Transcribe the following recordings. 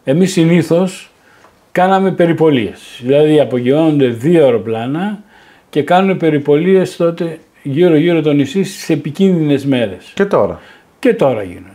Εμείς συνήθως κάναμε περιπολίες. Δηλαδή απογειώνονται 2 αεροπλάνα και κάνουν περιπολίες τότε γύρω-γύρω το νησί στις επικίνδυνες μέρες. Και τώρα. Και τώρα γίνεται.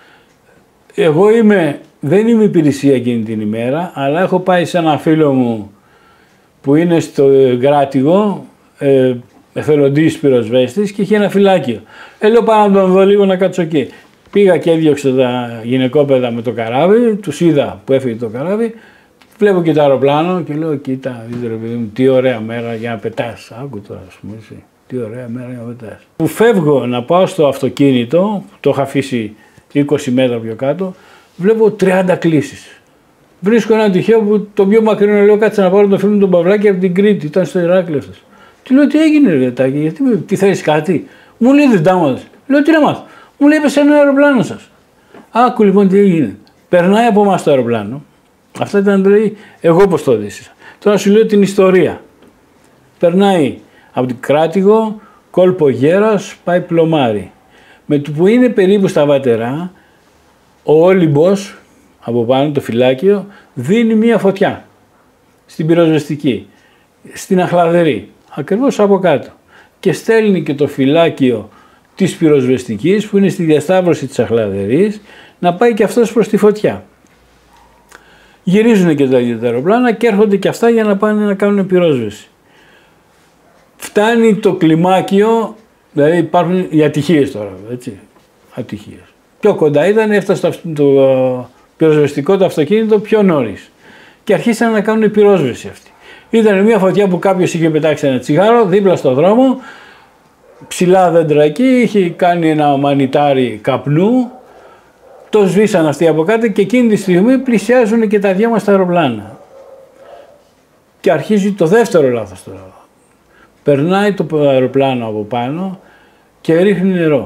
Εγώ δεν είμαι υπηρεσία εκείνη την ημέρα, αλλά έχω πάει σε ένα φίλο μου που είναι στο Γράτηγο, εθελοντής πυροσβέστης και είχε ένα φυλάκιο. Λέω πάω να τον δω λίγο να κάτσω εκεί. Πήγα και έδιωξα τα γυναικόπαιδα με το καράβι, τους είδα που έφυγε το καράβι, βλέπω και το αεροπλάνο και λέω κοίτα, τι ωραία μέρα για να πετάς. Άκου τώρα, ας πούμε, εσύ. Τι ωραία μέρα για να πετάς. Που φεύγω να πάω στο αυτοκίνητο, το είχα αφήσει 20 μέτρα πιο κάτω, βλέπω 30 κλήσεις. Βρίσκω ένα τυχαίο που το πιο μακρινό λέω κάτσε να πάρω το φίλο μου τον Παυλάκη από την Κρήτη, ήταν στο Ηράκλειο αυτός. Του λέω τι έγινε ρε Τάκη, γιατί τι θέλεις κάτι. Μου λέει δεν τα μάθες. Λέω τι να μάθω. Μου λέει έπεσε ένα αεροπλάνο σας. Άκου λοιπόν τι έγινε. Περνάει από εμάς το αεροπλάνο. Αυτά ήταν δηλαδή εγώ πώς το δίσεις. Τώρα σου λέω την ιστορία. Περνάει από την Κράτηγο, κόλπο Γέρας, πάει Πλωμάρι. Με το που είναι περίπου στα Βατερά, ο Όλυμπος από πάνω το φυλάκιο δίνει μία φωτιά στην πυροσβεστική, στην Αχλαδερή, ακριβώς από κάτω. Και στέλνει και το φυλάκιο της πυροσβεστικής που είναι στη διασταύρωση της Αχλαδερής να πάει και αυτός προς τη φωτιά. Γυρίζουν και τα ίδια τα αεροπλάνα και έρχονται και αυτά για να πάνε να κάνουν πυρόσβεση. Φτάνει το κλιμάκιο, δηλαδή υπάρχουν οι ατυχίες τώρα, έτσι, ατυχίες. Πιο κοντά ήταν, έφτασε το πυροσβεστικό το αυτοκίνητο πιο νωρίς και αρχίσαν να κάνουν πυρόσβεση αυτή. Ήταν μια φωτιά που κάποιος είχε πετάξει ένα τσιγάρο δίπλα στο δρόμο, ψηλά δέντρα εκεί, είχε κάνει ένα μανιτάρι καπνού, το σβήσαν αυτοί από κάτω και εκείνη τη στιγμή πλησιάζουν και τα δυο μας τα αεροπλάνα. Και αρχίζει το δεύτερο λάθος τώρα. Περνάει το αεροπλάνο από πάνω και ρίχνει νερό.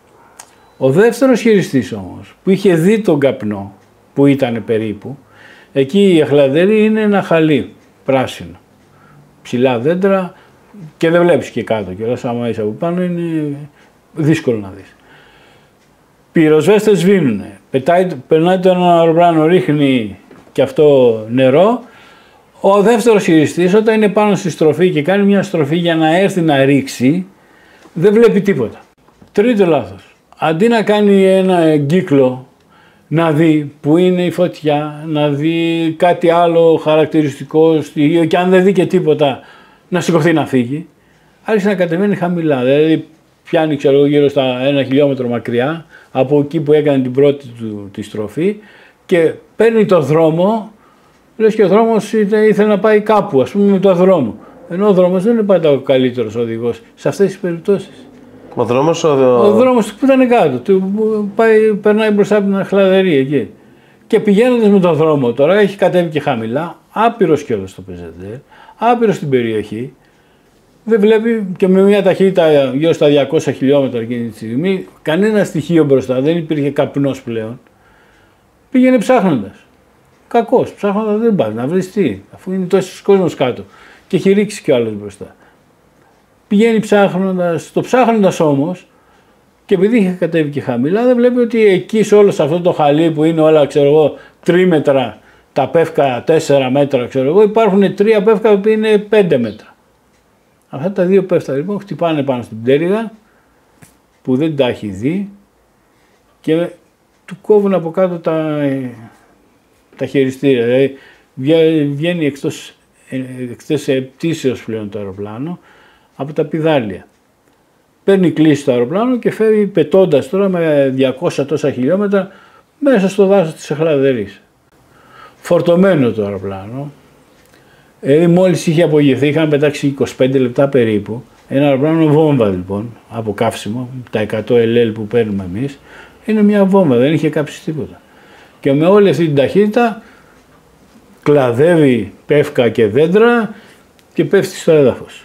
Ο δεύτερος χειριστής όμως που είχε δει τον καπνό που ήταν περίπου, εκεί η Αχλαδερή είναι ένα χαλί πράσινο. Ψηλά δέντρα και δεν βλέπεις και κάτω και άμα είσαι από πάνω είναι δύσκολο να δεις. Πυροσβέστες σβήνουνε, περνάει το ένα αεροπλάνο, ρίχνει και αυτό νερό. Ο δεύτερος χειριστής όταν είναι πάνω στη στροφή και κάνει μια στροφή για να έρθει να ρίξει, δεν βλέπει τίποτα. Τρίτο λάθος. Αντί να κάνει ένα κύκλο, να δει που είναι η φωτιά, να δει κάτι άλλο χαρακτηριστικό στοιχείο και αν δεν δει και τίποτα να σηκωθεί να φύγει, άρχισε να κατεβαίνει χαμηλά. Δηλαδή πιάνει ξέρω, γύρω στα 1 χιλιόμετρο μακριά από εκεί που έκανε την πρώτη του τη στροφή και παίρνει το δρόμο, λες και ο δρόμος ήθελε να πάει κάπου, ας πούμε με το δρόμο. Ενώ ο δρόμος δεν είναι πάντα ο καλύτερος οδηγός σε αυτές τις περιπτώσεις. Ο δρόμος που ήταν κάτω, περνάει μπροστά από την Αχλαδερή εκεί. Και πηγαίνοντας με τον δρόμο τώρα, έχει κατέβει και χαμηλά, άπειρος κιόλας το πεζέντε, άπειρος στην περιοχή. Δεν βλέπει και με μια ταχύτητα γύρω στα 200 χιλιόμετρα εκείνη τη στιγμή, κανένα στοιχείο μπροστά, δεν υπήρχε καπνός πλέον. Πήγαινε ψάχνοντας. Κακός, ψάχνοντας δεν πάει να βρεις τι, αφού είναι τόσος κόσμος κάτω. Και έχει ρίξει κι άλλος μπροστά. Πηγαίνει ψάχνοντας όμως, και επειδή είχε κατέβει και χαμηλά, δεν βλέπει ότι εκεί σε όλο αυτό το χαλί που είναι όλα, ξέρω εγώ, 3 μέτρα, τα πεύκα 4 μέτρα, ξέρω εγώ, υπάρχουν 3 πεύκα που είναι 5 μέτρα. Αυτά τα 2 πέφτα λοιπόν χτυπάνε πάνω στην πτέρυγα που δεν τα έχει δει και του κόβουν από κάτω τα χειριστήρια. Δηλαδή βγαίνει εκτός πτήσεως πλέον το αεροπλάνο από τα πηδάλια. Παίρνει κλίση το αεροπλάνο και φεύγει πετώντας τώρα με 200 τόσα χιλιόμετρα μέσα στο δάσος της Αχλαδερής. Φορτωμένο το αεροπλάνο. Μόλις είχε απογευθεί, είχαν πετάξει 25 λεπτά περίπου. Ένα αεροπλάνο βόμβα λοιπόν, από καύσιμο, τα 100 LL που παίρνουμε εμείς, είναι μια βόμβα, δεν είχε κάψει τίποτα. Και με όλη αυτή την ταχύτητα κλαδεύει πεύκα και δέντρα και πέφτει στο έδαφος.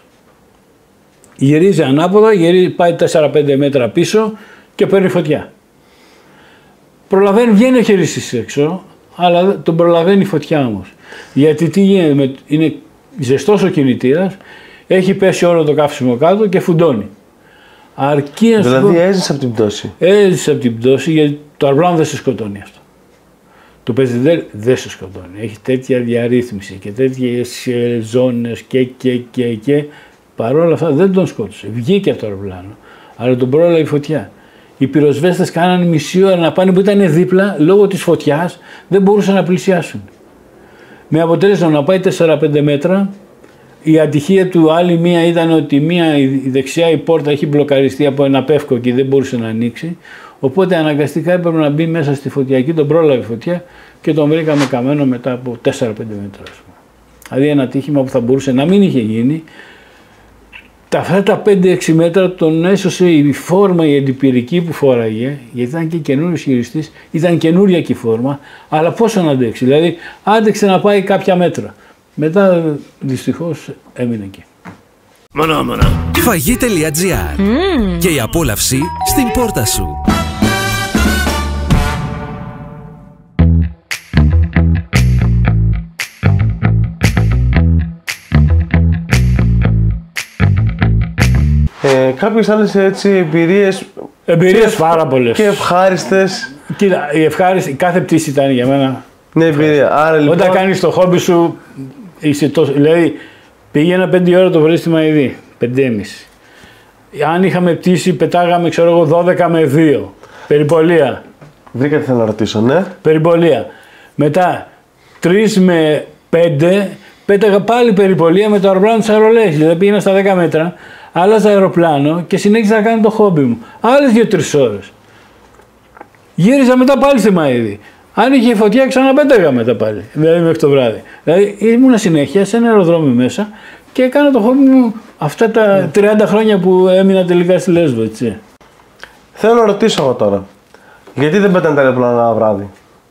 Γυρίζει ανάποδα, πάει 4-5 μέτρα πίσω και παίρνει φωτιά. Προλαβαίνει, βγαίνει ο χειριστής έξω, αλλά τον προλαβαίνει η φωτιά όμως. Γιατί τι γίνεται, είναι ζεστός ο κινητήρας, έχει πέσει όλο το καύσιμο κάτω και φουντώνει. Δηλαδή έζησε από την πτώση. Έζησε από την πτώση γιατί το αεροπλάνο δεν σε σκοτώνει αυτό. Το πεζεντέλ δεν σε σκοτώνει. Έχει τέτοια διαρρύθμιση και τέτοιες ζώνες και παρόλα αυτά δεν τον σκότωσε. Βγήκε από το αεροπλάνο, αλλά τον πρόλαβε η φωτιά. Οι πυροσβέστες κάνανε μισή ώρα να πάνε που ήταν δίπλα, λόγω της φωτιάς δεν μπορούσαν να πλησιάσουν. Με αποτέλεσμα να πάει 4-5 μέτρα. Η ατυχία του άλλη μία ήταν ότι η δεξιά η πόρτα έχει μπλοκαριστεί από ένα πεύκο και δεν μπορούσε να ανοίξει. Οπότε αναγκαστικά έπρεπε να μπει μέσα στη φωτιά. Εκεί τον πρόλαβε η φωτιά και τον βρήκαμε καμένο μετά από 4-5 μέτρα. Δηλαδή ένα ατύχημα που θα μπορούσε να μην είχε γίνει. Αυτά τα 5-6 μέτρα τον έσωσε η φόρμα η αντιπυρική που φόραγε, γιατί ήταν και καινούριος χειριστής, ήταν καινούρια και η φόρμα, αλλά πόσο να αντέξει. Δηλαδή άντεξε να πάει κάποια μέτρα. Μετά δυστυχώς έμεινε εκεί. Φαγί.gr. Και η απόλαυση στην πόρτα σου. Κάποιες άλλες έτσι Εμπειρίες πάρα πολλές. Και ευχάριστες. Κοίτα, κάθε πτήση ήταν για μένα. Ναι, εμπειρία. Άρα, λοιπόν... Όταν κάνεις το χόμπι σου, είσαι τόσο. Δηλαδή, πήγαινα 5 ώρα το πρωί στη Μαϊδή, 5.30. Αν είχαμε πτήσει, πετάγαμε, ξέρω εγώ, 12 με 2. Περιπολία. Βρήκα τι θέλω να ρωτήσω, ναι. Περιπολία. Μετά, 3 με 5, πέταγα πάλι περιπολία με το αεροπλάνο της αερολέξης. Δηλαδή, πήγαινα στα 10 μέτρα, άλλαζα αεροπλάνο και συνέχισα να κάνω το χόμπι μου. Άλλες 2-3 ώρες. Γύριζα μετά πάλι στη Μαϊδή. Αν είχε φωτιά, ξαναπέταγα μετά πάλι. Δηλαδή μέχρι το βράδυ. Δηλαδή ήμουνα συνέχεια σε ένα αεροδρόμιο μέσα και έκανα το χόμπι μου αυτά τα 30 χρόνια που έμεινα τελικά στη Λέσβο, έτσι. Θέλω να ρωτήσω εγώ τώρα. Γιατί δεν πετάνε τα αεροπλάνα βράδυ?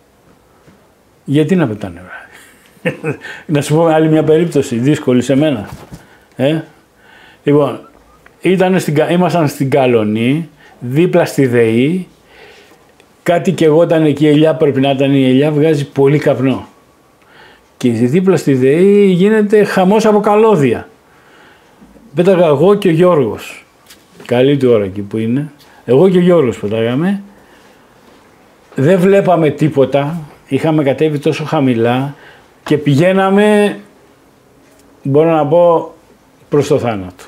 Γιατί να πετάνε βράδυ? Να σου πω άλλη μια περίπτωση δύσκολη σε μένα. Λοιπόν, ήμασταν στην Καλονή, δίπλα στη ΔΕΗ. Κάτι και εγώ ήταν εκεί η ελιά, πρέπει να ήταν η ελιά, βγάζει πολύ καπνό. Και δίπλα στη ΔΕΗ γίνεται χαμός από καλώδια. Πέταγα εγώ και ο Γιώργος. Καλή του ώρα εκεί που είναι. Εγώ και ο Γιώργος πετάγαμε. Δεν βλέπαμε τίποτα. Είχαμε κατέβει τόσο χαμηλά και πηγαίναμε, μπορώ να πω, προς το θάνατο.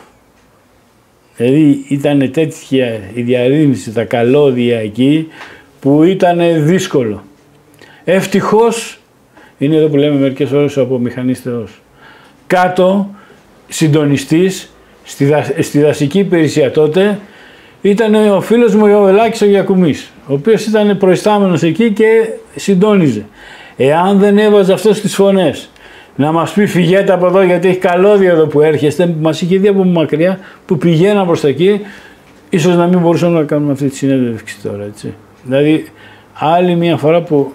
Δηλαδή ήταν τέτοια η διαρρύθμιση, τα καλώδια εκεί, που ήταν δύσκολο. Ευτυχώς, είναι εδώ που λέμε μερικές ώρες από μηχανής Θεός. Κάτω, συντονιστής, στη δασική υπηρεσία τότε, ήταν ο φίλος μου ο Ελάκης ο Γιακουμής, ο οποίος ήταν προϊστάμενος εκεί και συντόνιζε. Εάν δεν έβαζε αυτός τις φωνές, να μας πει φυγέτε από εδώ γιατί έχει καλώδια εδώ που έρχεστε, μας είχε δει από μακριά που πηγαίνα προς τα εκεί, ίσως να μην μπορούσαμε να κάνουμε αυτή τη συνέντευξη τώρα, έτσι. Δηλαδή, άλλη μια φορά που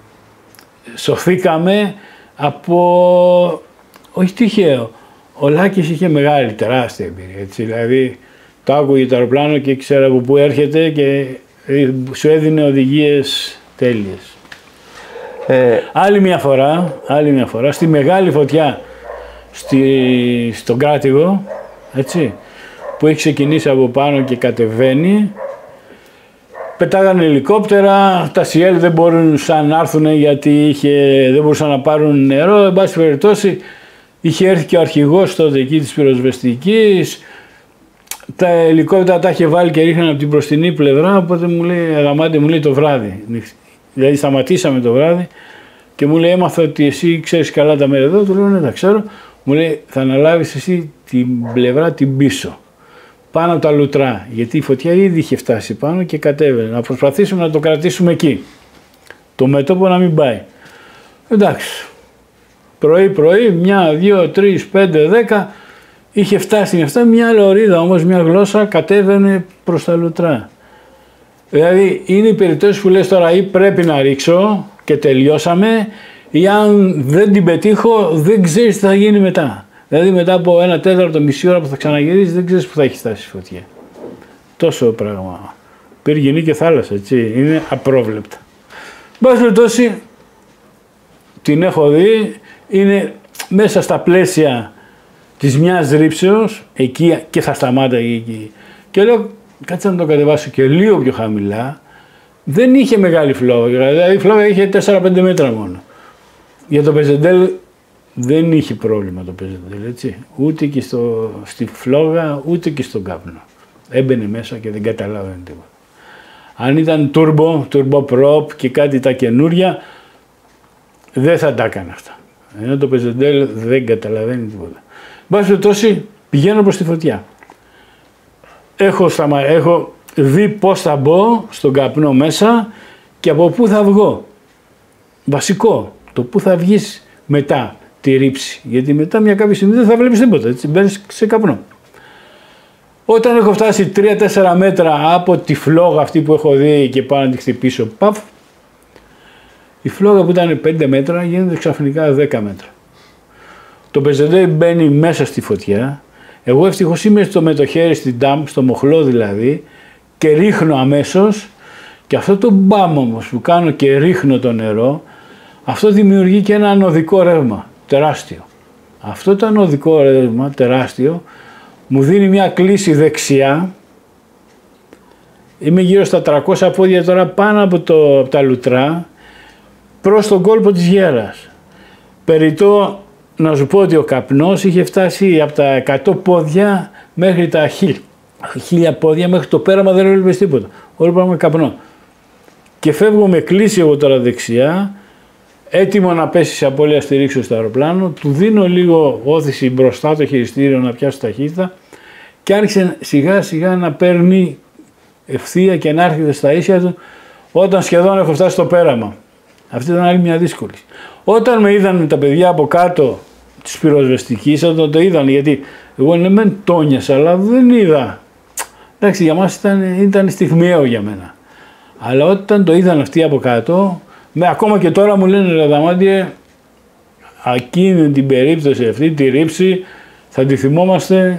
σωθήκαμε από, όχι τυχαίο, ο Λάκης είχε μεγάλη, τεράστια εμπειρία, έτσι. Δηλαδή, το άκουγε το αεροπλάνο και ήξερα από πού έρχεται και σου έδινε οδηγίες τέλειες. Άλλη μια φορά, στη μεγάλη φωτιά στον Κράτηγο, έτσι, που έχει ξεκινήσει από πάνω και κατεβαίνει, πετάγανε ελικόπτερα, τα ΣΙΕΛ δεν μπορούσαν να έρθουν γιατί δεν μπορούσαν να πάρουν νερό, εν πάση περιπτώσει είχε έρθει και ο αρχηγός τότε εκεί της πυροσβεστικής, τα ελικόπτερα τα είχε βάλει και ρίχναν από την μπροστινή πλευρά, οπότε μου λέει, Αδαμάντη, μου λέει το βράδυ, δηλαδή σταματήσαμε το βράδυ και μου λέει, έμαθα ότι εσύ ξέρεις καλά τα μέρη εδώ, του λέω ναι τα ξέρω, μου λέει θα αναλάβεις εσύ την πλευρά την πίσω, πάνω από τα λουτρά, γιατί η φωτιά ήδη είχε φτάσει πάνω και κατέβαινε, να προσπαθήσουμε να το κρατήσουμε εκεί, το μέτωπο να μην πάει. Εντάξει, πρωί, 1, 2, 3, 5, 10, είχε φτάσει αυτά, μια λωρίδα όμως, μια γλώσσα κατέβαινε προς τα λουτρά. Δηλαδή είναι οι περιπτώσεις που λες τώρα ή πρέπει να ρίξω και τελειώσαμε ή αν δεν την πετύχω δεν ξέρεις τι θα γίνει μετά. Δηλαδή μετά από 1/4, μισή ώρα που θα ξαναγυρίσεις δεν ξέρεις που θα έχει φτάσει η φωτιά. Τόσο πράγμα. Πύργινη και θάλασσα, έτσι, είναι απρόβλεπτα. Μπας περιπτώσει την έχω δει, είναι μέσα στα πλαίσια της μιας ρήψεως, εκεί και θα σταμάταγε εκεί. Και λέω, κάτσε να το κατεβάσω και λίγο πιο χαμηλά δεν είχε μεγάλη φλόγα. Δηλαδή η φλόγα είχε 4-5 μέτρα μόνο. Για το Πεζεντέλ δεν είχε πρόβλημα το Πεζεντέλ, έτσι. Ούτε και στη φλόγα, ούτε και στον καπνό. Έμπαινε μέσα και δεν καταλάβαινε τίποτα. Αν ήταν turbo prop και κάτι τα καινούρια, δεν θα τα έκανε αυτά. Ενώ το Πεζεντέλ δεν καταλαβαίνει τίποτα. Βάσει περιπτώσει, πηγαίνω προς τη φωτιά. Έχω δει πώς θα μπω στον καπνό μέσα και από πού θα βγω. Βασικό, το πού θα βγεις μετά τη ρήψη. Γιατί μετά μια κάποια στιγμή δεν θα βλέπεις τίποτα, έτσι, μπαίνεις σε καπνό. Όταν έχω φτάσει 3-4 μέτρα από τη φλόγα αυτή που έχω δει και πάω να τη χτυπήσω, παφ, η φλόγα που ήταν 5 μέτρα γίνεται ξαφνικά 10 μέτρα. Το Πεζεντέλ μπαίνει μέσα στη φωτιά. Εγώ ευτυχώς είμαι με το χέρι στην τάμπ, στο μοχλό δηλαδή, και ρίχνω αμέσως, και αυτό το μπάμ όμως που κάνω και ρίχνω το νερό, αυτό δημιουργεί και ένα ανωδικό ρεύμα τεράστιο. Αυτό το ανωδικό ρεύμα τεράστιο μου δίνει μια κλίση δεξιά. Είμαι γύρω στα 300 πόδια τώρα πάνω από τα λουτρά, προς τον κόλπο της Γέρας. Περιττό να σου πω ότι ο καπνός είχε φτάσει από τα 100 πόδια μέχρι τα 1000 πόδια, μέχρι το πέραμα δεν έβλεπες τίποτα. Όλο πράγμα καπνό. Και φεύγω με κλίση εγώ τώρα δεξιά, έτοιμο να πέσει σε απώλεια στηρίξεω στο αεροπλάνο, του δίνω λίγο όθηση μπροστά το χειριστήριο να πιάσει ταχύτητα και άρχισε σιγά σιγά να παίρνει ευθεία και να έρχεται στα ίσια του όταν σχεδόν έχω φτάσει στο πέραμα. Αυτή ήταν άλλη μια δύσκολη. Όταν με είδαν τα παιδιά από κάτω της πυροσβεστικής, όταν το είδαν, γιατί εγώ ναι μεν τόνιασα, αλλά δεν είδα. Εντάξει, για μας ήταν στιγμιαίο για μένα. Αλλά όταν το είδαν αυτοί από κάτω, ακόμα και τώρα μου λένε ρε Δαμάντιε, εκείνη την περίπτωση αυτή, τη ρήψη, θα τη θυμόμαστε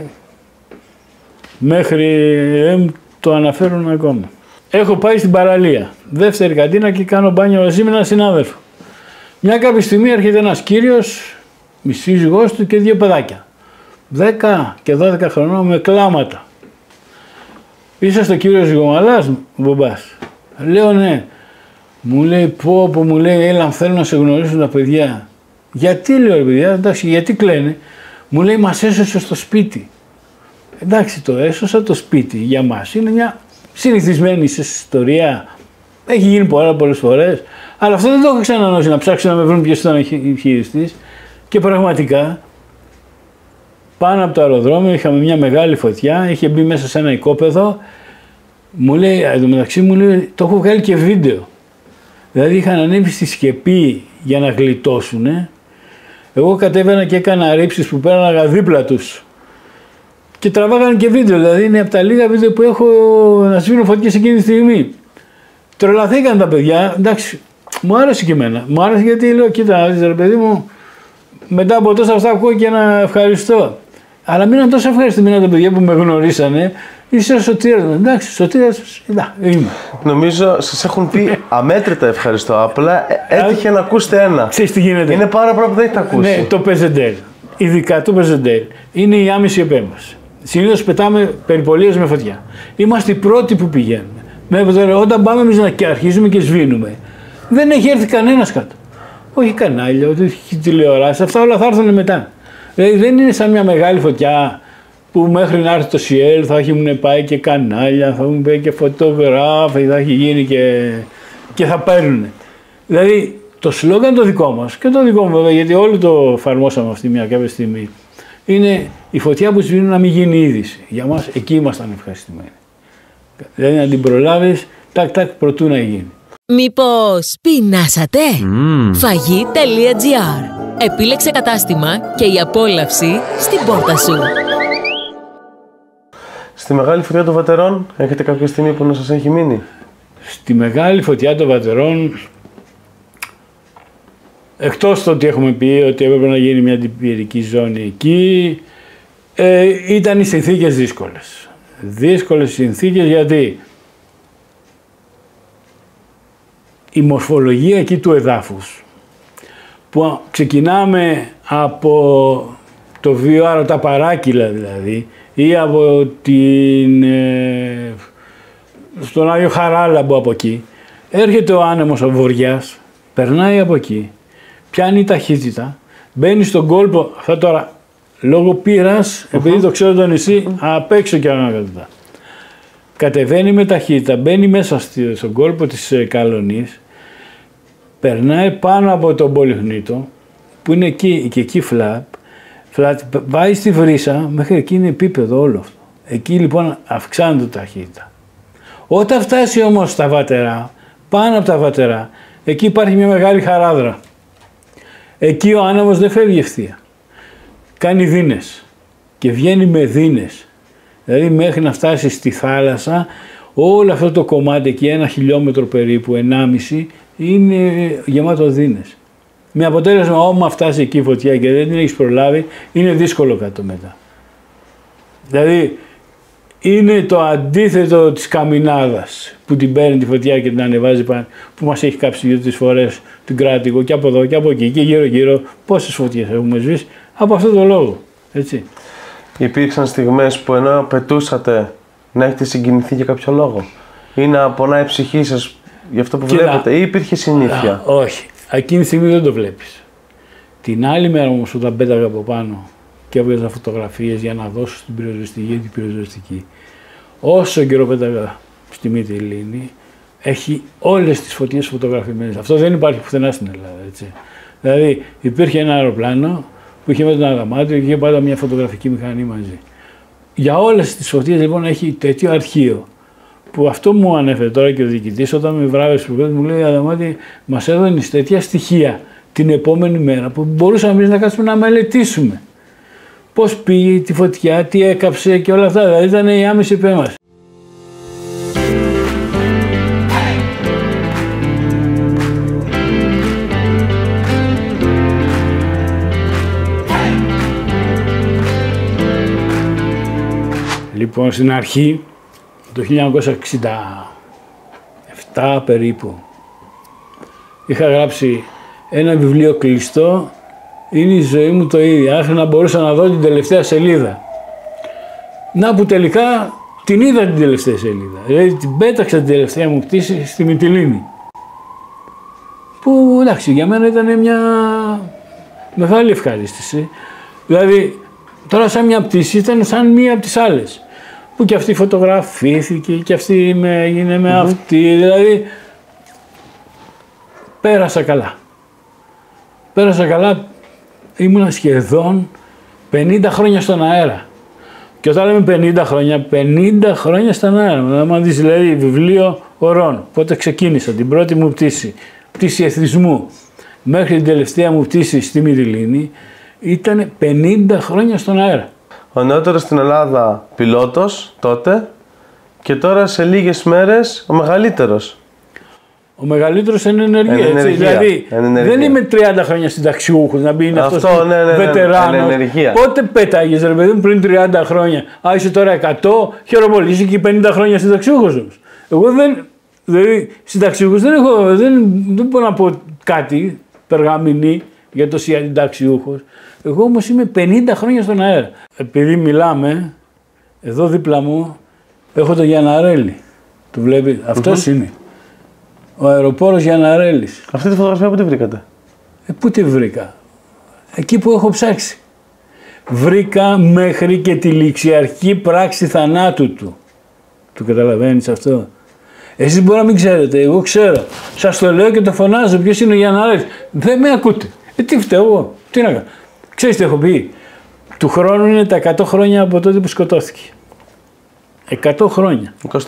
μέχρι το αναφέρουν ακόμα. Έχω πάει στην παραλία, δεύτερη κατίνα και κάνω μπάνιο μαζί με έναν συνάδελφο. Μια κάποια στιγμή έρχεται ένας κύριος, η σύζυγός του και 2 παιδάκια. 10 και 12 χρονών με κλάματα. Είσαστε ο κύριος Ζυγομαλάς, μπαμπάς? Λέω ναι. Μου λέει πω, μου λέει έλα θέλω να σε γνωρίσουν τα παιδιά. Γιατί λέω ρε παιδιά, εντάξει γιατί κλαίνε? Μου λέει μας έσωσε στο σπίτι. Εντάξει το έσωσα το σπίτι για μας είναι μια συνηθισμένη ιστορία. Έχει γίνει πολλές φορές. Αλλά αυτό δεν το έχω ξανανώσει να ψάξω να με βρουν ποιος ήταν ο χειριστής. Και πραγματικά πάνω από το αεροδρόμιο είχαμε μια μεγάλη φωτιά, είχε μπει μέσα σε ένα οικόπεδο. Μου λέει, εντωμεταξύ μου λέει, το έχω βγάλει και βίντεο. Δηλαδή είχαν ανέβει στη σκεπή για να γλιτώσουνε. Εγώ κατέβαινα και έκανα ρήψεις που πέραναγα δίπλα τους. Και τραβάγανε και βίντεο, δηλαδή είναι από τα λίγα βίντεο που έχω να σβήνω φωτιές εκείνη τη στιγμή. Τρελαθήκαν τα παιδιά, εντάξει, μου άρεσε και εμένα. Μου άρεσε γιατί λέω, κοίτα, ρε παιδί μου, μετά από τόσα αυτά ακούω και ένα ευχαριστώ. Αλλά μείναν τόσο ευχαριστημένοι τα παιδιά που με γνωρίσανε. Είσαι ο Σωτήρας. Εντάξει, Σωτήρας, είμαι. Νομίζω σας έχουν πει αμέτρητα ευχαριστώ. Απλά έτυχε να ακούσετε ένα. Ξέρεις τι γίνεται? Είναι πάρα πολλά που δεν έχετε ακούσει. Ναι, το Πεζεντέλ. Ειδικά το Πεζεντέλ. Είναι η άμεση επέμβαση. Συνήθως πετάμε περιπολίες με φωτιά. Είμαστε οι πρώτοι που πηγαίνουμε. Όταν πάμε εμείς να αρχίζουμε και σβήνουμε, δεν έχει έρθει κανένας κάτω. Όχι κανάλια, όχι τηλεοράσεις, αυτά όλα θα έρθουν μετά. Δηλαδή δεν είναι σαν μια μεγάλη φωτιά που μέχρι να έρθει το ΣΙΕΛ θα έχουν πάει και κανάλια, θα έχουν πάει και φωτογράφοι, θα έχει γίνει και θα παίρνουν. Δηλαδή το σλόγγαν το δικό μας και το δικό μου βέβαια, γιατί όλοι το εφαρμόσαμε αυτή μια κάποια στιγμή, είναι η φωτιά που σβήνουν να μην γίνει είδηση. Για μας εκεί ήμασταν ευχαριστημένοι. Δηλαδή να την προλάβεις, τάκ προτού να γίνει. Μήπως πεινάσατε? Φαγί.gr. Επίλεξε κατάστημα και η απόλαυση στην πόρτα σου. Στη μεγάλη φωτιά των Βατερών έχετε κάποια στιγμή που να σας έχει μείνει? Στη μεγάλη φωτιά των Βατερών, εκτός το ότι έχουμε πει ότι έπρεπε να γίνει μια αντιπυρική ζώνη εκεί, ήταν οι συνθήκες δύσκολες. Δύσκολες συνθήκες γιατί η μορφολογία εκεί του εδάφους, που ξεκινάμε από το Βίωαρο, τα παράκυλα δηλαδή, ή από στον Άγιο Χαράλαμπο από εκεί, Έρχεται ο άνεμος ο βοριάς, περνάει από εκεί, πιάνει ταχύτητα, μπαίνει στον κόλπο, αυτά τώρα λόγω πείρας, επειδή το ξέρω το νησί, απ' έξω και ανάκατα. Κατεβαίνει με ταχύτητα, μπαίνει μέσα στον κόλπο της Καλονής, περνάει πάνω από τον Πολυχνήτο, που είναι εκεί και εκεί flat, πάει στη βρύσα, μέχρι εκεί είναι επίπεδο όλο αυτό. Εκεί λοιπόν αυξάνεται η ταχύτητα. Όταν φτάσει όμως στα βατερά, πάνω από τα βατερά, εκεί υπάρχει μια μεγάλη χαράδρα. Εκεί ο άνεμος δεν φεύγει ευθεία. Κάνει δίνες και βγαίνει με δίνες. Δηλαδή μέχρι να φτάσει στη θάλασσα, όλο αυτό το κομμάτι εκεί, 1 χιλιόμετρο περίπου, 1,5, είναι γεμάτο δίνες. Με αποτέλεσμα όμως φτάσει εκεί η φωτιά και δεν την έχεις προλάβει, είναι δύσκολο κάτω μετά. Δηλαδή είναι το αντίθετο της καμινάδας που την παίρνει τη φωτιά και την ανεβάζει πάνω, που μας έχει κάψει 2-3 φορές την Κράτικο και από εδώ και από εκεί και γύρω-γύρω. Πόσες φωτιές έχουμε σβήσει από αυτόν τον λόγο. Έτσι. Υπήρξαν στιγμές που ενώ πετούσατε να έχετε συγκινηθεί για κάποιο λόγο ή να πονάει η ψυχή σας για αυτό που βλέπετε, ή υπήρχε συνήθεια? Όχι. Εκείνη τη στιγμή δεν το βλέπεις. Την άλλη μέρα όμως όταν πέταγα από πάνω και έβγαζα φωτογραφίες για να δώσω στην πυροσβεστική ή την πυροσβεστική, όσο καιρό πέταγα στη Μυτιλήνη, έχει όλες τις φωτιές φωτογραφημένες. Αυτό δεν υπάρχει πουθενά στην Ελλάδα. Έτσι. Δηλαδή υπήρχε ένα αεροπλάνο που είχε μέσα τον Αδαμάτιο και είχε πάντα μια φωτογραφική μηχανή μαζί. Για όλες τις φωτίες λοιπόν έχει τέτοιο αρχείο. Που αυτό μου ανέφερε τώρα και ο διοικητής όταν με βράβευσε μου λέει: Αδαμάτη, μας έδωνε τέτοια στοιχεία την επόμενη μέρα που μπορούσαμε εμείς να κάτσουμε να μελετήσουμε. Πώς πήγε τη φωτιά, τι έκαψε και όλα αυτά. Δηλαδή ήταν η άμεση επέμβαση. Λοιπόν, στην αρχή, το 1967 περίπου, είχα γράψει ένα βιβλίο κλειστό, είναι η ζωή μου το ίδιο, άχι να μπορούσα να δω την τελευταία σελίδα. Να που τελικά την είδα την τελευταία σελίδα, δηλαδή την πέταξα την τελευταία μου πτήση στη Μυτιλήνη. Που εντάξει, για μένα ήταν μια μεγάλη ευχαρίστηση. Δηλαδή, τώρα σαν μια πτήση ήταν σαν μία από τις άλλες. Που και αυτή φωτογραφήθηκε και αυτή έγινε με αυτή, δηλαδή πέρασα καλά. Πέρασα καλά, ήμουνα σχεδόν 50 χρόνια στον αέρα. Και όταν λέμε 50 χρόνια στον αέρα. Αν δεις δηλαδή βιβλίο ορών, πότε ξεκίνησα την πρώτη μου πτήση, πτήση εθνισμού, μέχρι την τελευταία μου πτήση στη Μυτιλήνη, ήταν 50 χρόνια στον αέρα. Ο νεότερος στην Ελλάδα πιλότος τότε και τώρα σε λίγες μέρες ο μεγαλύτερος. Ο μεγαλύτερος είναι ενεργεία. Έτσι. Δηλαδή δεν είμαι 30 χρόνια συνταξιούχος να μπει αυτός βετεράνος. Πότε πέταγες ρε παιδί μου πριν 30 χρόνια? Α, είσαι τώρα 100, χαίρομαι, είσαι και 50 χρόνια συνταξιούχος όμως. Εγώ δηλαδή συνταξιούχος δεν μπορώ να πω κάτι περγαμηνή για το συνταξιούχος. Εγώ όμως είμαι 50 χρόνια στον αέρα. Επειδή μιλάμε, εδώ δίπλα μου έχω το Γιανναρέλη. Το βλέπει, αυτός είναι. Ο αεροπόρος Γιανναρέλης. Αυτή τη φωτογραφία που τη βρήκατε? Πού τη βρήκα? Εκεί που έχω ψάξει. Βρήκα μέχρι και τη ληξιαρχική πράξη θανάτου του. Το καταλαβαίνεις αυτό? Εσείς μπορεί να μην ξέρετε, εγώ ξέρω. Σας το λέω και το φωνάζω. Ποιος είναι ο Γιανναρέλης? Δεν με ακούτε. Τι φταίω εγώ? Τι να κάνω? Ξέρεις τι έχω πει? Του χρόνου είναι τα 100 χρόνια από τότε που σκοτώθηκε. 100 χρόνια. 24.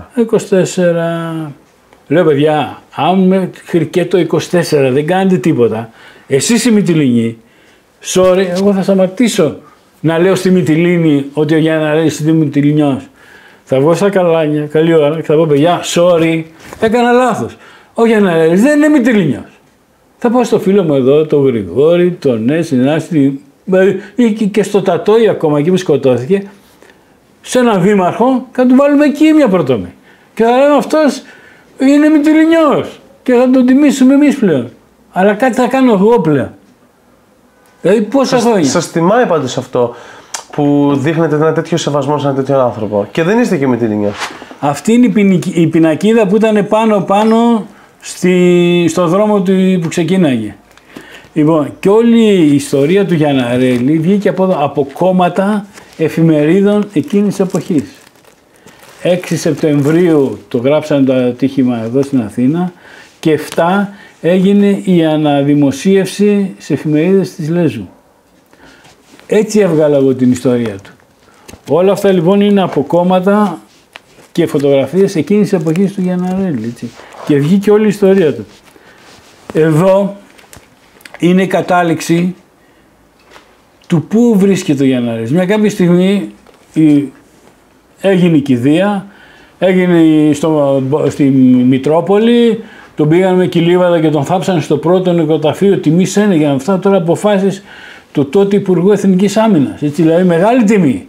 24. Λέω παιδιά, αν και το 24 δεν κάνετε τίποτα, εσείς οι Μυτιληνοί, sorry, εγώ θα σταματήσω να λέω στη Μυτιλήνη ότι ο Γιανναρέλης είναι Μυτιληνιός. Θα βγω στα καλάνια, καλή ώρα, και θα πω παιδιά, sorry, έκανα λάθος. Ο Γιανναρέλης δεν είναι Μυτιληνιός. Θα πάω στο φίλο μου εδώ, τον Γρηγόρη, τον Νέστη, και στο Τατόι ακόμα εκεί που σκοτώθηκε, σε έναν δήμαρχο, θα του βάλουμε εκεί μια πρωτομή. Και θα λέμε αυτός είναι Μυτιληνιός και θα τον τιμήσουμε εμείς πλέον. Αλλά κάτι θα κάνω εγώ πλέον. Δηλαδή πόσα χρόνια. Σας τιμάει πάντως αυτό που δείχνετε ένα τέτοιο σεβασμό σε έναν τέτοιο άνθρωπο και δεν είστε και Μυτιληνιός. Αυτή είναι η πινακίδα που ήταν πάνω στον δρόμο του που ξεκίναγε. Λοιπόν, και όλη η ιστορία του Γιανναρέλη βγήκε από κόμματα εφημερίδων εκείνης της εποχής. 6 Σεπτεμβρίου το γράψαν το ατύχημα εδώ στην Αθήνα και 7 έγινε η αναδημοσίευση σε εφημερίδες της Λέσβου. Έτσι έβγαλα εγώ την ιστορία του. Όλα αυτά λοιπόν είναι από κόμματα και φωτογραφίες εκείνης της εποχής του Γιανναρέλη. Έτσι. Και βγήκε όλη η ιστορία του. Εδώ είναι η κατάληξη του πού βρίσκεται ο Γιανναρέλης. Μια κάποια στιγμή έγινε η κηδεία, έγινε στη Μητρόπολη, τον πήγαν με κιλίβαδα και τον θάψαν στο πρώτο νεκροταφείο τιμής ένα, για αυτά τώρα αποφάσεις του τότε Υπουργού Εθνικής Άμυνας. Έτσι, δηλαδή μεγάλη τιμή.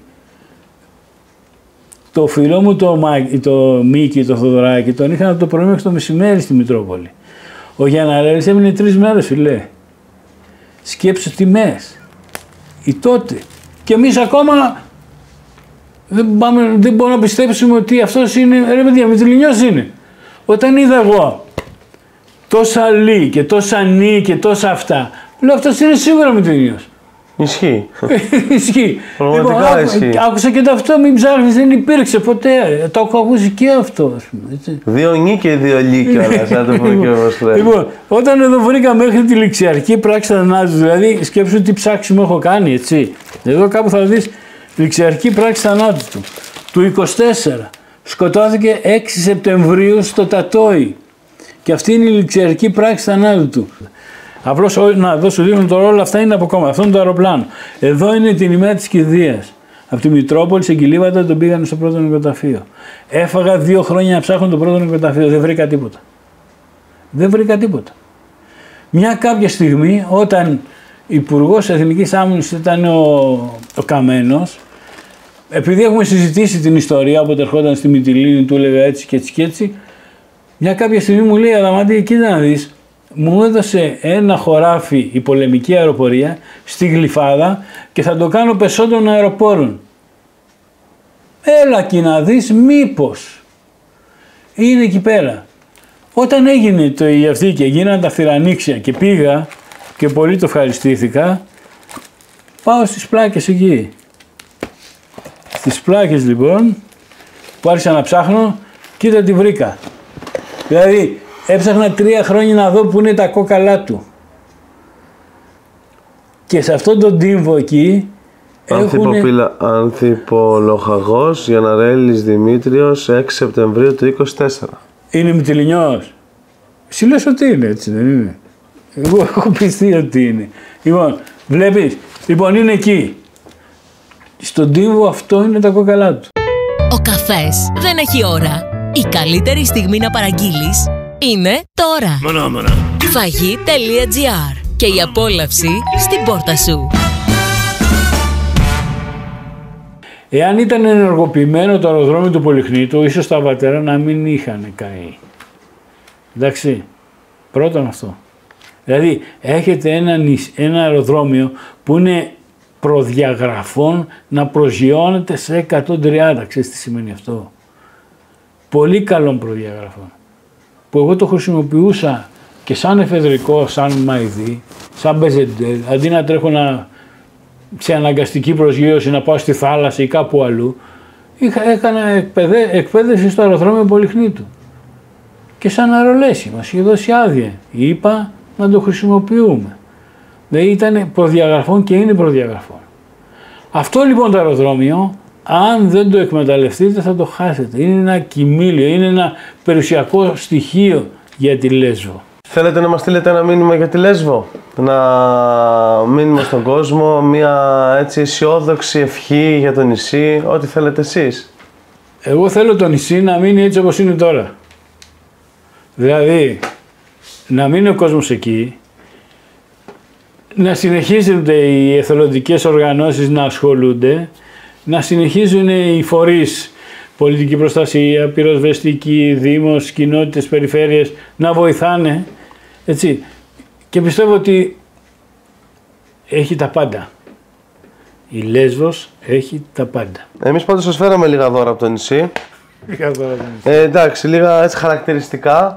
Το φίλο μου το Μίκη, το Θοδωράκη, τον είχαν από το πρωί μέχρι το μεσημέρι στη Μητρόπολη. Ο Γιανναρέλης έμεινε 3 μέρες, φιλέ. Σκέψου τιμές. Οι τότε. Και εμείς ακόμα δεν μπορούμε να πιστέψουμε ότι αυτός είναι, ρε παιδιά, Μυτιληνιός είναι. Όταν είδα εγώ τόσα λί και τόσα νι και τόσα αυτά, λέω αυτός είναι σίγουρα Μυτιληνιός. Ισχύει. Ισχύει. Πραγματικά ισχύει. Άκουσα και το αυτό, μην ψάχνεις, δεν υπήρξε ποτέ. Το έχω ακούσει και αυτό, ας πούμε. Έτσι. 2 νι και 2 λί κιόλας, να το πω και όπως λέει. Λοιπόν, όταν εδώ βρήκα μέχρι τη ληξιαρχική πράξη θανάτου, δηλαδή σκέψου τι ψάξιμο έχω κάνει, έτσι. Εδώ κάπου θα δεις ληξιαρχική πράξη θανάτου του 24. Σκοτώθηκε 6 Σεπτεμβρίου στο Τατόι. Και αυτή είναι η ληξιαρχική πράξη θανάτου του. Απλώς να εδώ σου δείχνω το ρόλο, αυτά είναι από κόμμα. Αυτό είναι το αεροπλάνο. Εδώ είναι την ημέρα της κηδείας. Από τη Μητρόπολη σε Κιλίβατα τον πήγανε στο πρώτο νεκροταφείο. Έφαγα 2 χρόνια να ψάχνω το πρώτο νεκροταφείο. Δεν βρήκα τίποτα. Δεν βρήκα τίποτα. Μια κάποια στιγμή, όταν Υπουργός Εθνικής Άμυνας ήταν ο Καμένος, επειδή έχουμε συζητήσει την ιστορία, όποτε ερχόταν στη Μυτιλήνη, του έλεγα έτσι και έτσι και έτσι, μια κάποια στιγμή μου λέει: Αδαμαντή, κοίτα να δεις, μου έδωσε ένα χωράφι η πολεμική αεροπορία στη Γλυφάδα και θα το κάνω περισσότερων αεροπόρων. Έλα και να δεις μήπως είναι εκεί πέρα. Όταν έγινε η αυτή και γίνανε τα θηρανίξια και πήγα και πολύ το ευχαριστήθηκα, πάω στις πλάκες εκεί. Στις πλάκες λοιπόν που άρχισα να ψάχνω, κοίτα τι βρήκα. Δηλαδή έψαχνα 3 χρόνια να δω που είναι τα κόκαλά του. Και σε αυτόν τον τύμβο εκεί Ανθιπολοχαγός Γιανναρέλης Δημήτριος 6 Σεπτεμβρίου του 24. Είναι Μυτιληνιός. Εσύ λες ότι είναι, έτσι δεν είναι? Εγώ έχω πιστεί ότι είναι. Λοιπόν, βλέπεις, λοιπόν είναι εκεί. Στον τύμβο αυτό είναι τα κόκαλά του. Ο καφές δεν έχει ώρα. Η καλύτερη στιγμή να παραγγείλεις είναι τώρα. Φαγί.gr. Και η απόλαυση στην πόρτα σου. Εάν ήταν ενεργοποιημένο το αεροδρόμιο του Πολυχνήτου, ίσως τα βατέρα να μην είχαν καεί. Εντάξει, πρώτον αυτό. Δηλαδή, έχετε ένα αεροδρόμιο που είναι προδιαγραφών να προσγειώνεται σε 130. Ξέρεις τι σημαίνει αυτό? Πολύ καλών προδιαγραφών. Που εγώ το χρησιμοποιούσα και σαν εφεδρικό, σαν μαϊδί, σαν μπεζεντέλ, αντί να τρέχω σε αναγκαστική προσγείωση να πάω στη θάλασσα ή κάπου αλλού, έκανα εκπαίδευση στο αεροδρόμιο Πολυχνήτου. Και σαν αερολέσι μας είχε δώσει άδεια. Είπα να το χρησιμοποιούμε. Δηλαδή ήταν προδιαγραφών και είναι προδιαγραφών. Αυτό λοιπόν το αεροδρόμιο, αν δεν το εκμεταλλευτείτε θα το χάσετε. Είναι ένα κοιμήλιο, είναι ένα περιουσιακό στοιχείο για τη Λέσβο. Θέλετε να μας στείλετε ένα μήνυμα για τη Λέσβο? Ένα μήνυμα στον κόσμο, μια έτσι αισιόδοξη ευχή για το νησί, ό,τι θέλετε εσείς. Εγώ θέλω το νησί να μείνει έτσι όπως είναι τώρα. Δηλαδή, να μείνει ο κόσμος εκεί, να συνεχίζονται οι εθελοντικές οργανώσεις να ασχολούνται, να συνεχίζουν οι φορείς, πολιτική προστασία, πυροσβεστική, δήμος, κοινότητες, περιφέρειες, να βοηθάνε, έτσι. Και πιστεύω ότι έχει τα πάντα. Η Λέσβος έχει τα πάντα. Εμείς πάντως σας φέραμε λίγα δώρα από το νησί. Εντάξει, λίγα έτσι χαρακτηριστικά.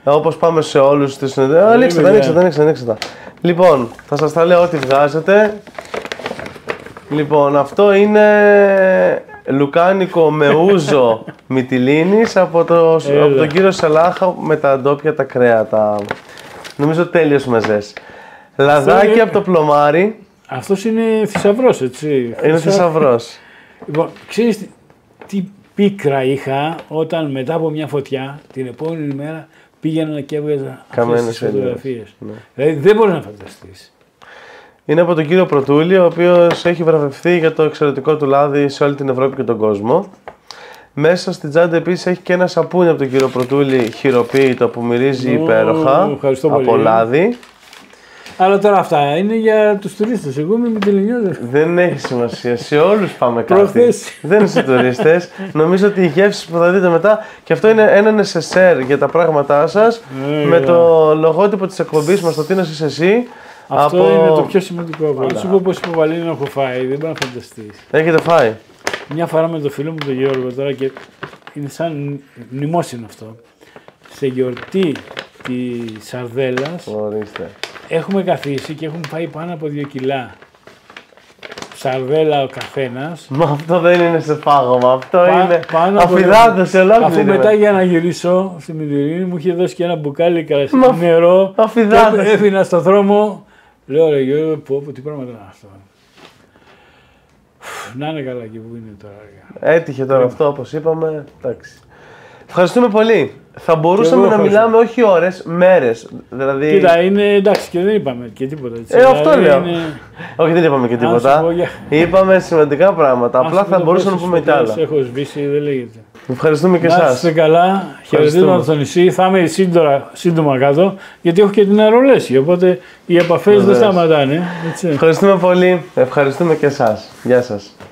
Όπως πάμε σε όλους τους συνεδρίους. Ανοίξτε τα. Λοιπόν, θα σας τα λέω ό,τι βγάζετε. Λοιπόν, αυτό είναι λουκάνικο με ούζο μυτιλίνης από τον κύριο Σαλάχα με τα ντόπια τα κρέατα. Νομίζω τέλειος μεζές. Λαδάκι από το πλωμάρι. Αυτός είναι θησαυρός, έτσι. Είναι θησαυρός. Λοιπόν, ξέρεις τι πίκρα είχα όταν μετά από μια φωτιά την επόμενη μέρα πήγαινα και έβγαζα αυτές τις φωτογραφίες. Ναι. Δηλαδή δεν μπορείς να φανταστείς. Είναι από τον κύριο Πρωτούλη, ο οποίος έχει βραβευτεί για το εξαιρετικό του λάδι σε όλη την Ευρώπη και τον κόσμο. Μέσα στην τσάντα επίσης έχει και ένα σαπούνι από τον κύριο Πρωτούλη, χειροποίητο, που μυρίζει υπέροχα από λάδι. Αλλά τώρα αυτά είναι για τους τουρίστες. Εγώ είμαι μυτιληνιώδης. Δεν έχει σημασία. Σε όλους πάμε κάτι. Δεν είσαι τουρίστες. Νομίζω ότι οι γεύσεις που θα δείτε μετά. Και αυτό είναι ένα νεσεσέρ για τα πράγματά σας. Με το λογότυπο της εκπομπής μας, το τι να είσαι εσύ. Αυτό είναι το πιο σημαντικό. Σου πω πως υποβαλίνο έχω φάει. Δεν μπορεί να φανταστείς. Έχετε φάει? Μια φορά με το φίλο μου τον Γιώργο τώρα και είναι σαν μνημόσυνο αυτό. Σε γιορτή της Σαρδέλας. Ορίστε. Έχουμε καθίσει και έχουμε φάει πάνω από 2 κιλά σαρδέλα ο καθένας. Μα αυτό δεν είναι σε φάγωμα, αυτό είναι αφιδάτωση ολόκληρη. Αφού μετά για να γυρίσω στη Μυτιλήνη μου είχε δώσει και ένα μπουκάλι νερό. Αφιδάτωση. Έφυνα στον δρόμο. Λέω ρε Γιώργο, τι πράγματα είναι αυτό. Να είναι καλά και που είναι τώρα. Έτυχε τώρα αυτό όπως είπαμε, εντάξει. Ευχαριστούμε πολύ. Θα μπορούσαμε να μιλάμε όχι ώρες, μέρες. Δηλαδή... Κοίτα, είναι εντάξει και δεν είπαμε και τίποτα. Έτσι. Αυτό λέω. Είναι... Όχι, δεν είπαμε και τίποτα. Είπαμε σημαντικά πράγματα. Απλά θα μπορούσαμε να πούμε κι άλλα. Έχω σβήσει, δεν λέγεται. Ευχαριστούμε και εσάς. Να είστε καλά. Χαιρετίζουμε στο νησί. Θα είμαι σύντομα κάτω γιατί έχω και την αερολέση. Οπότε οι επαφές δεν σταματάνε. Έτσι. Ευχαριστούμε πολύ. Ευχαριστούμε και εσάς. Γεια σας.